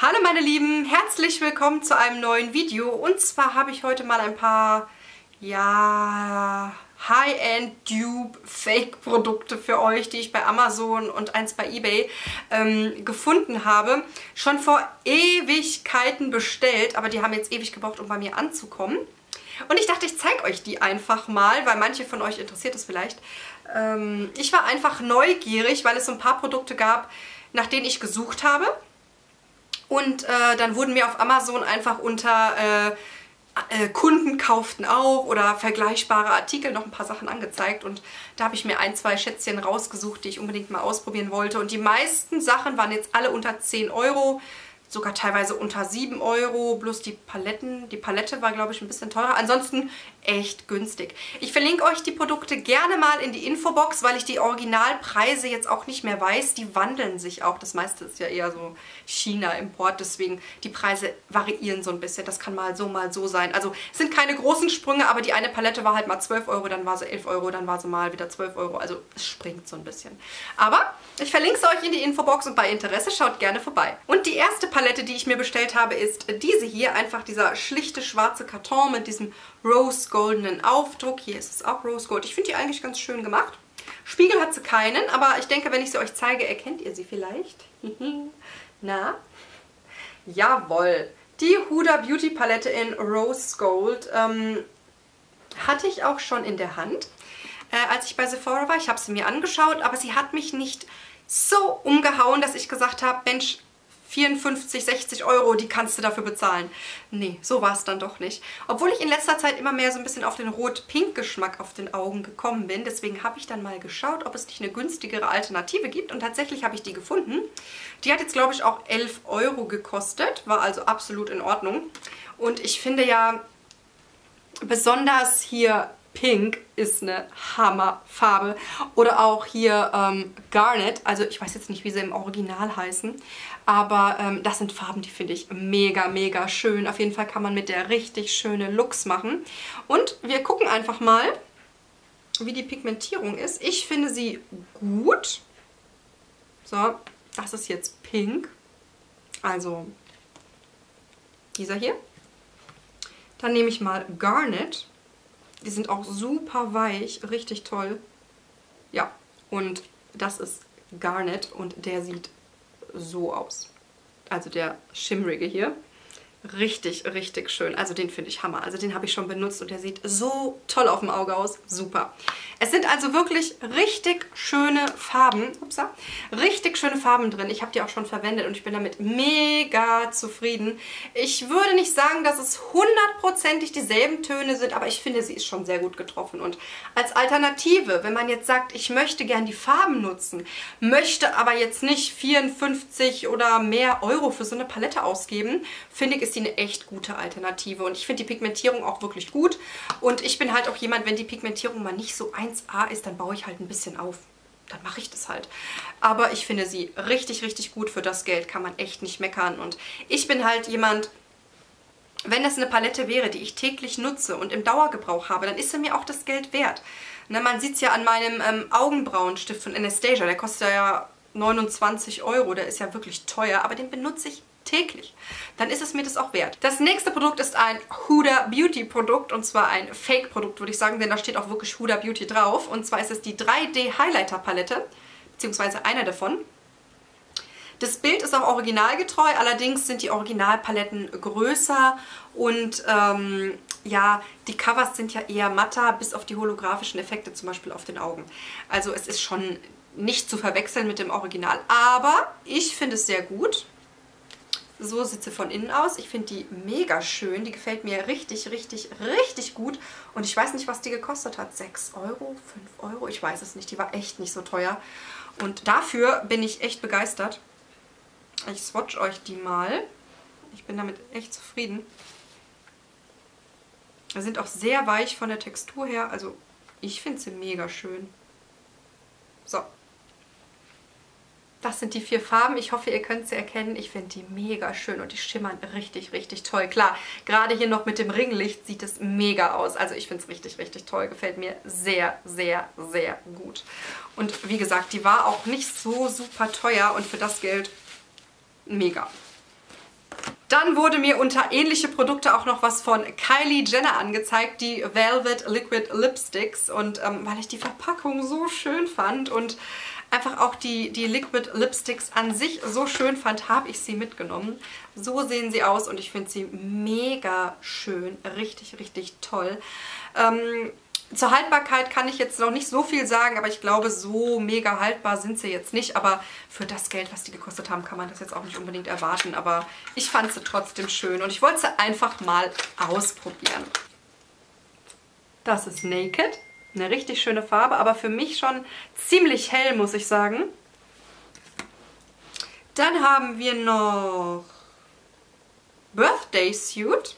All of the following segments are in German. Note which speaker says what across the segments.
Speaker 1: Hallo meine Lieben, herzlich willkommen zu einem neuen Video. Und zwar habe ich heute mal ein paar, High-End Dupe Fake Produkte für euch, die ich bei Amazon und eins bei eBay gefunden habe. Schon vor Ewigkeiten bestellt, aber die haben jetzt ewig gebraucht, um bei mir anzukommen. Und ich dachte, ich zeige euch die einfach mal, weil manche von euch interessiert es vielleicht. Ich war einfach neugierig, weil es so ein paar Produkte gab, nach denen ich gesucht habe. Und dann wurden mir auf Amazon einfach unter Kunden kauften auch oder vergleichbare Artikel noch ein paar Sachen angezeigt. Und da habe ich mir ein, zwei Schätzchen rausgesucht, die ich unbedingt mal ausprobieren wollte. Und die meisten Sachen waren jetzt alle unter 10 Euro. Sogar teilweise unter 7 Euro, bloß die Paletten. Die Palette war, glaube ich, ein bisschen teurer. Ansonsten echt günstig. Ich verlinke euch die Produkte gerne mal in die Infobox, weil ich die Originalpreise jetzt auch nicht mehr weiß. Die wandeln sich auch. Das meiste ist ja eher so China-Import, deswegen die Preise variieren so ein bisschen. Das kann mal so sein. Also es sind keine großen Sprünge, aber die eine Palette war halt mal 12 Euro, dann war sie 11 Euro, dann war sie mal wieder 12 Euro. Also es springt so ein bisschen. Aber ich verlinke es euch in die Infobox und bei Interesse schaut gerne vorbei. Und die erste Palette, die ich mir bestellt habe, ist diese hier. Einfach dieser schlichte schwarze Karton mit diesem rose-goldenen Aufdruck. Hier ist es auch rose-gold. Ich finde die eigentlich ganz schön gemacht. Spiegel hat sie keinen, aber ich denke, wenn ich sie euch zeige, erkennt ihr sie vielleicht. Na? Jawohl. Die Huda Beauty Palette in Rose Gold hatte ich auch schon in der Hand, als ich bei Sephora war. Ich habe sie mir angeschaut, aber sie hat mich nicht so umgehauen, dass ich gesagt habe, Mensch, 54, 60 Euro, die kannst du dafür bezahlen. Nee, so war es dann doch nicht. Obwohl ich in letzter Zeit immer mehr so ein bisschen auf den Rot-Pink-Geschmack auf den Augen gekommen bin. Deswegen habe ich dann mal geschaut, ob es nicht eine günstigere Alternative gibt. Und tatsächlich habe ich die gefunden. Die hat jetzt, glaube ich, auch 11 Euro gekostet. War also absolut in Ordnung. Und ich finde ja, besonders hier Pink ist eine Hammerfarbe. Oder auch hier Garnet. Also ich weiß jetzt nicht, wie sie im Original heißen. Aber das sind Farben, die finde ich mega, mega schön. Auf jeden Fall kann man mit der richtig schöne Looks machen. Und wir gucken einfach mal, wie die Pigmentierung ist. Ich finde sie gut. So, das ist jetzt Pink. Also dieser hier. Dann nehme ich mal Garnet. Die sind auch super weich, richtig toll. Ja, und das ist Garnet und der sieht so aus. Also der schimmrige hier. Richtig, richtig schön. Also den finde ich Hammer. Also den habe ich schon benutzt und der sieht so toll auf dem Auge aus. Super. Es sind also wirklich richtig schöne Farben. Upsa. Richtig schöne Farben drin. Ich habe die auch schon verwendet und ich bin damit mega zufrieden. Ich würde nicht sagen, dass es hundertprozentig dieselben Töne sind, aber ich finde, sie ist schon sehr gut getroffen. Und als Alternative, wenn man jetzt sagt, ich möchte gern die Farben nutzen, möchte aber jetzt nicht 54 oder mehr Euro für so eine Palette ausgeben, finde ich, ist die eine echt gute Alternative. Und ich finde die Pigmentierung auch wirklich gut. Und ich bin halt auch jemand, wenn die Pigmentierung mal nicht so 1A ist, dann baue ich halt ein bisschen auf. Dann mache ich das halt. Aber ich finde sie richtig, richtig gut. Für das Geld kann man echt nicht meckern. Und ich bin halt jemand, wenn das eine Palette wäre, die ich täglich nutze und im Dauergebrauch habe, dann ist sie mir auch das Geld wert. Ne, man sieht es ja an meinem Augenbrauenstift von Anastasia. Der kostet ja 29 Euro. Der ist ja wirklich teuer, aber den benutze ich täglich. Dann ist es mir das auch wert. Das nächste Produkt ist ein Huda Beauty Produkt und zwar ein Fake Produkt, würde ich sagen, denn da steht auch wirklich Huda Beauty drauf. Und zwar ist es die 3D Highlighter Palette, beziehungsweise einer davon. Das Bild ist auch originalgetreu, allerdings sind die Originalpaletten größer und ja, die Covers sind ja eher matter, bis auf die holographischen Effekte, zum Beispiel auf den Augen. Also es ist schon nicht zu verwechseln mit dem Original, aber ich finde es sehr gut. So sieht sie von innen aus. Ich finde die mega schön. Die gefällt mir richtig, richtig, richtig gut. Und ich weiß nicht, was die gekostet hat. 6 Euro? 5 Euro? Ich weiß es nicht. Die war echt nicht so teuer. Und dafür bin ich echt begeistert. Ich swatch euch die mal. Ich bin damit echt zufrieden. Die sind auch sehr weich von der Textur her. Also ich finde sie mega schön. So. Das sind die 4 Farben. Ich hoffe, ihr könnt sie erkennen. Ich finde die mega schön und die schimmern richtig, richtig toll. Klar, gerade hier noch mit dem Ringlicht sieht es mega aus. Also ich finde es richtig, richtig toll. Gefällt mir sehr, sehr, sehr gut. Und wie gesagt, die war auch nicht so super teuer und für das Geld mega. Dann wurde mir unter ähnliche Produkte auch noch was von Kylie Jenner angezeigt, die Velvet Liquid Lipsticks. Und weil ich die Verpackung so schön fand und einfach auch die Liquid Lipsticks an sich so schön fand, habe ich sie mitgenommen. So sehen sie aus und ich finde sie mega schön. Richtig, richtig toll. Zur Haltbarkeit kann ich jetzt noch nicht so viel sagen, aber ich glaube, so mega haltbar sind sie jetzt nicht. Aber für das Geld, was die gekostet haben, kann man das jetzt auch nicht unbedingt erwarten. Aber ich fand sie trotzdem schön und ich wollte sie einfach mal ausprobieren. Das ist Naked. Eine richtig schöne Farbe, aber für mich schon ziemlich hell, muss ich sagen. Dann haben wir noch Birthday Suit.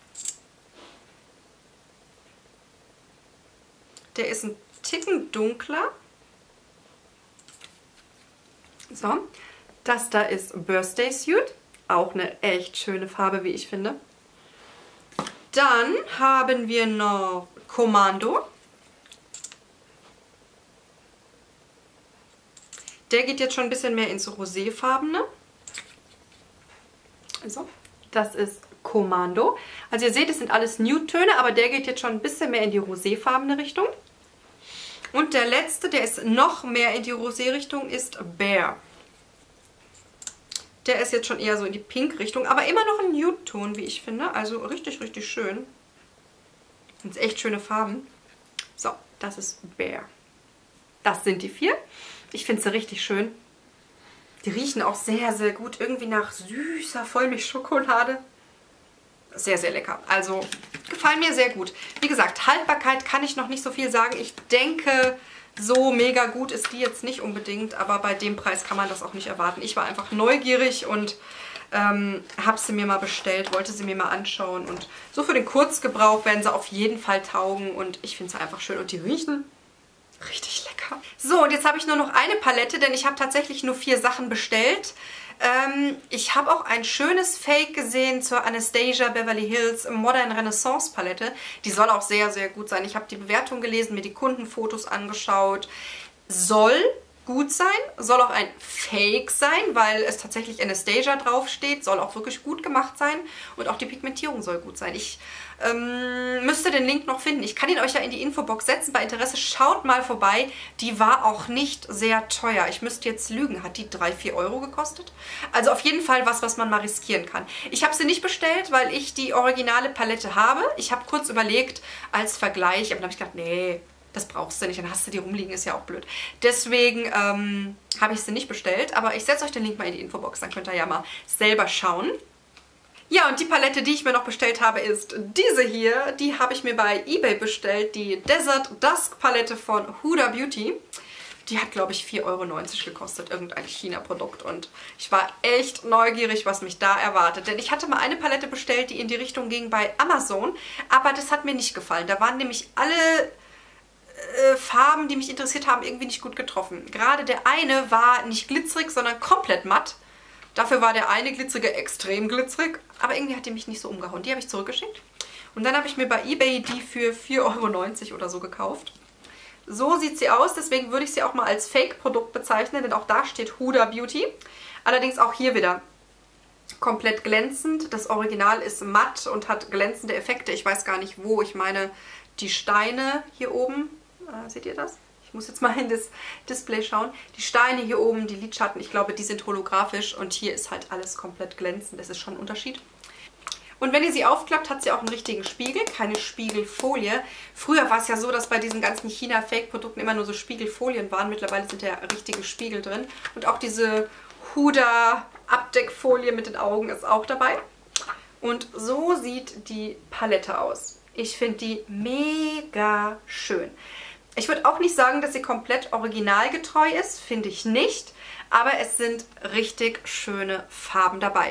Speaker 1: Der ist ein Ticken dunkler. So, das da ist Birthday Suit. Auch eine echt schöne Farbe, wie ich finde. Dann haben wir noch Commando. Der geht jetzt schon ein bisschen mehr ins Roséfarbene. Also, das ist Commando. Also ihr seht, es sind alles Nude-Töne, aber der geht jetzt schon ein bisschen mehr in die roséfarbene Richtung. Und der letzte, der ist noch mehr in die Rosé-Richtung, ist Bear. Der ist jetzt schon eher so in die Pink-Richtung, aber immer noch ein Nude-Ton, wie ich finde. Also richtig, richtig schön. Das sind echt schöne Farben. So, das ist Bear. Das sind die 4. Ich finde sie richtig schön. Die riechen auch sehr, sehr gut. Irgendwie nach süßer Vollmilchschokolade. Sehr, sehr lecker. Also gefallen mir sehr gut. Wie gesagt, Haltbarkeit kann ich noch nicht so viel sagen. Ich denke, so mega gut ist die jetzt nicht unbedingt. Aber bei dem Preis kann man das auch nicht erwarten. Ich war einfach neugierig und habe sie mir mal bestellt. Wollte sie mir mal anschauen. Und so für den Kurzgebrauch werden sie auf jeden Fall taugen. Und ich finde sie einfach schön. Und die riechen richtig lecker. So, und jetzt habe ich nur noch eine Palette, denn ich habe tatsächlich nur 4 Sachen bestellt. Ich habe auch ein schönes Fake gesehen zur Anastasia Beverly Hills Modern Renaissance Palette. Die soll auch sehr, sehr gut sein. Ich habe die Bewertung gelesen, mir die Kundenfotos angeschaut. Soll gut sein, soll auch ein Fake sein, weil es tatsächlich Anastasia draufsteht. Soll auch wirklich gut gemacht sein und auch die Pigmentierung soll gut sein. Ich müsste den Link noch finden. Ich kann ihn euch ja in die Infobox setzen. Bei Interesse schaut mal vorbei. Die war auch nicht sehr teuer. Ich müsste jetzt lügen. Hat die 3-4 Euro gekostet? Also auf jeden Fall was man mal riskieren kann. Ich habe sie nicht bestellt, weil ich die originale Palette habe. Ich habe kurz überlegt als Vergleich, aber dann habe ich gedacht, nee, das brauchst du nicht. Dann hast du die rumliegen, ist ja auch blöd. Deswegen habe ich sie nicht bestellt. Aber ich setze euch den Link mal in die Infobox. Dann könnt ihr ja mal selber schauen. Ja, und die Palette, die ich mir noch bestellt habe, ist diese hier. Die habe ich mir bei eBay bestellt. Die Desert Dusk Palette von Huda Beauty. Die hat, glaube ich, 4,90 Euro gekostet. Irgendein China-Produkt. Und ich war echt neugierig, was mich da erwartet. Denn ich hatte mal eine Palette bestellt, die in die Richtung ging bei Amazon. Aber das hat mir nicht gefallen. Da waren nämlich alle Farben, die mich interessiert haben, irgendwie nicht gut getroffen. Gerade der eine war nicht glitzerig, sondern komplett matt. Dafür war der eine glitzerige extrem glitzerig, aber irgendwie hat die mich nicht so umgehauen. Die habe ich zurückgeschickt. Und dann habe ich mir bei eBay die für 4,90 Euro oder so gekauft. So sieht sie aus, deswegen würde ich sie auch mal als Fake-Produkt bezeichnen, denn auch da steht Huda Beauty. Allerdings auch hier wieder komplett glänzend. Das Original ist matt und hat glänzende Effekte. Ich weiß gar nicht wo. Ich meine, die Steine hier oben, seht ihr das? Ich muss jetzt mal in das Display schauen. Die Steine hier oben, die Lidschatten, ich glaube, die sind holographisch und hier ist halt alles komplett glänzend. Das ist schon ein Unterschied. Und wenn ihr sie aufklappt, hat sie auch einen richtigen Spiegel, keine Spiegelfolie. Früher war es ja so, dass bei diesen ganzen China-Fake-Produkten immer nur so Spiegelfolien waren. Mittlerweile sind ja richtige Spiegel drin. Und auch diese Huda-Abdeckfolie mit den Augen ist auch dabei. Und so sieht die Palette aus. Ich finde die mega schön. Ich würde auch nicht sagen, dass sie komplett originalgetreu ist, finde ich nicht. Aber es sind richtig schöne Farben dabei.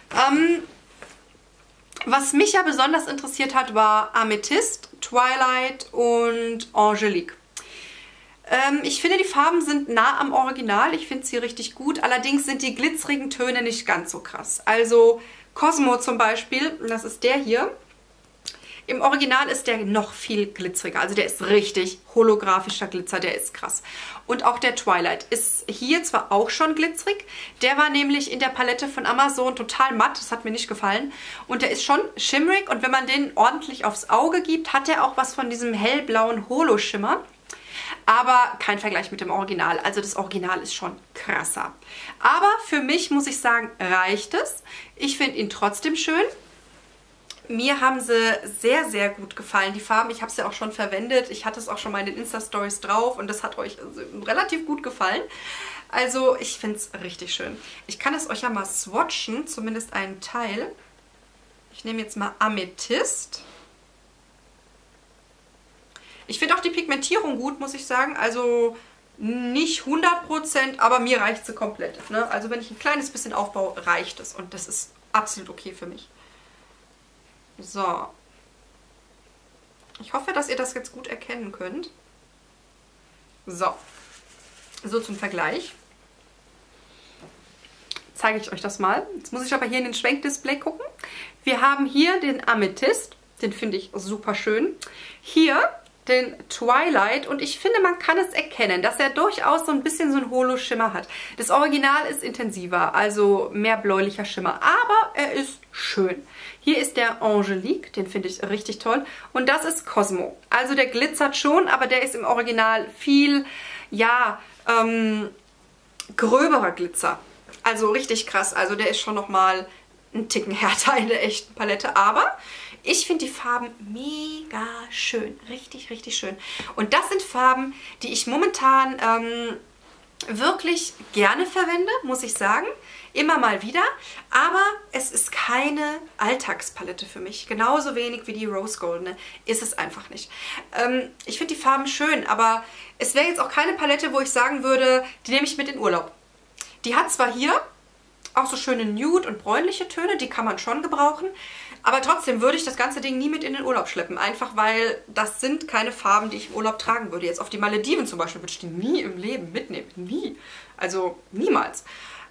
Speaker 1: Was mich ja besonders interessiert hat, war Amethyst, Twilight und Angelique. Ich finde, die Farben sind nah am Original. Ich finde sie richtig gut. Allerdings sind die glitzerigen Töne nicht ganz so krass. Also Cosmo zum Beispiel, das ist der hier. Im Original ist der noch viel glitzeriger. Also der ist richtig holographischer Glitzer, der ist krass. Und auch der Twilight ist hier zwar auch schon glitzerig, der war nämlich in der Palette von Amazon total matt, das hat mir nicht gefallen. Und der ist schon schimmerig und wenn man den ordentlich aufs Auge gibt, hat er auch was von diesem hellblauen Holo-Schimmer. Aber kein Vergleich mit dem Original. Also das Original ist schon krasser. Aber für mich, muss ich sagen, reicht es. Ich finde ihn trotzdem schön. Mir haben sie sehr, sehr gut gefallen, die Farben. Ich habe es ja auch schon verwendet. Ich hatte es auch schon mal in den Insta-Stories drauf und das hat euch relativ gut gefallen. Also ich finde es richtig schön. Ich kann es euch ja mal swatchen, zumindest einen Teil. Ich nehme jetzt mal Amethyst. Ich finde auch die Pigmentierung gut, muss ich sagen. Also nicht 100%, aber mir reicht sie komplett. Ne? Also wenn ich ein kleines bisschen aufbaue, reicht es. Und das ist absolut okay für mich. So. Ich hoffe, dass ihr das jetzt gut erkennen könnt. So. So zum Vergleich. Zeige ich euch das mal. Jetzt muss ich aber hier in den Schwenkdisplay gucken. Wir haben hier den Amethyst. Den finde ich super schön. Hier den Twilight und ich finde, man kann es erkennen, dass er durchaus so ein bisschen so einen Holo-Schimmer hat. Das Original ist intensiver, also mehr bläulicher Schimmer, aber er ist schön. Hier ist der Angelique, den finde ich richtig toll und das ist Cosmo. Also der glitzert schon, aber der ist im Original viel, ja, gröberer Glitzer. Also richtig krass, also der ist schon nochmal einen Ticken härter in der echten Palette, aber ich finde die Farben mega schön. Richtig, richtig schön. Und das sind Farben, die ich momentan wirklich gerne verwende, muss ich sagen. Immer mal wieder. Aber es ist keine Alltagspalette für mich. Genauso wenig wie die Rose Goldene ist es einfach nicht. Ich finde die Farben schön, aber es wäre jetzt auch keine Palette, wo ich sagen würde, die nehme ich mit in Urlaub. Die hat zwar hier auch so schöne Nude- und bräunliche Töne, die kann man schon gebrauchen. Aber trotzdem würde ich das ganze Ding nie mit in den Urlaub schleppen. Einfach weil das sind keine Farben, die ich im Urlaub tragen würde. Jetzt auf die Malediven zum Beispiel würde ich die nie im Leben mitnehmen. Nie. Also niemals.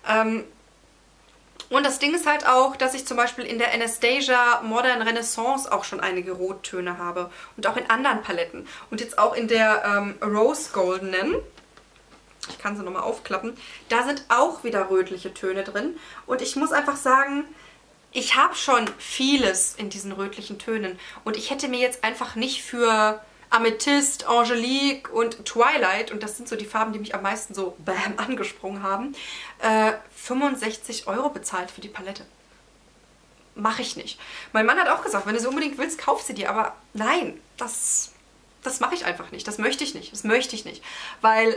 Speaker 1: Und das Ding ist halt auch, dass ich zum Beispiel in der Anastasia Modern Renaissance auch schon einige Rottöne habe. Und auch in anderen Paletten. Und jetzt auch in der Rose Goldenen. Ich kann sie nochmal aufklappen. Da sind auch wieder rötliche Töne drin. Und ich muss einfach sagen, ich habe schon vieles in diesen rötlichen Tönen. Und ich hätte mir jetzt einfach nicht für Amethyst, Angelique und Twilight, und das sind so die Farben, die mich am meisten so bam angesprungen haben, 65 € bezahlt für die Palette. Mache ich nicht. Mein Mann hat auch gesagt, wenn du sie unbedingt willst, kauf sie dir. Aber nein, das mache ich einfach nicht. Das möchte ich nicht. Das möchte ich nicht. Weil,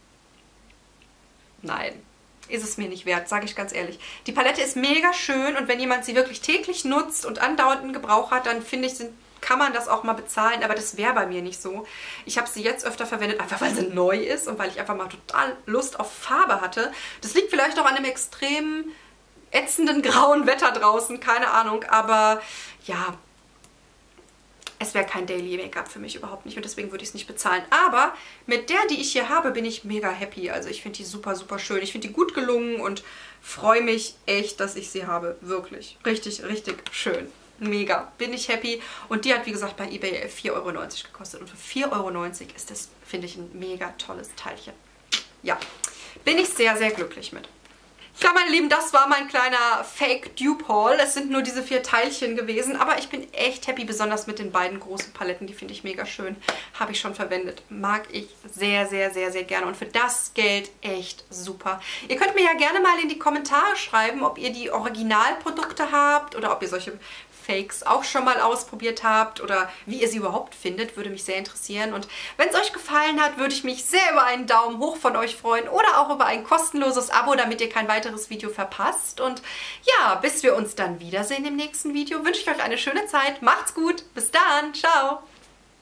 Speaker 1: nein, ist es mir nicht wert, sage ich ganz ehrlich. Die Palette ist mega schön und wenn jemand sie wirklich täglich nutzt und andauernd einen Gebrauch hat, dann finde ich, kann man das auch mal bezahlen, aber das wäre bei mir nicht so. Ich habe sie jetzt öfter verwendet, einfach weil sie neu ist und weil ich einfach mal total Lust auf Farbe hatte. Das liegt vielleicht auch an dem extrem ätzenden grauen Wetter draußen, keine Ahnung, aber ja, es wäre kein Daily Make-up für mich, überhaupt nicht. Und deswegen würde ich es nicht bezahlen. Aber mit der, die ich hier habe, bin ich mega happy. Also ich finde die super, super schön. Ich finde die gut gelungen und freue mich echt, dass ich sie habe. Wirklich. Richtig, richtig schön. Mega. Bin ich happy. Und die hat, wie gesagt, bei eBay 4,90 € gekostet. Und für 4,90 € ist das, finde ich, ein mega tolles Teilchen. Ja, bin ich sehr, sehr glücklich mit. Ja, meine Lieben, das war mein kleiner Fake-Dupe-Haul. Es sind nur diese 4 Teilchen gewesen, aber ich bin echt happy, besonders mit den beiden großen Paletten. Die finde ich mega schön. Habe ich schon verwendet. Mag ich sehr, sehr, sehr, sehr gerne. Und für das Geld echt super. Ihr könnt mir ja gerne mal in die Kommentare schreiben, ob ihr die Originalprodukte habt oder ob ihr solche Fakes auch schon mal ausprobiert habt oder wie ihr sie überhaupt findet, würde mich sehr interessieren. Und wenn es euch gefallen hat, würde ich mich sehr über einen Daumen hoch von euch freuen oder auch über ein kostenloses Abo, damit ihr kein weiteres Video verpasst. Und ja, bis wir uns dann wiedersehen im nächsten Video, wünsche ich euch eine schöne Zeit. Macht's gut, bis dann, ciao!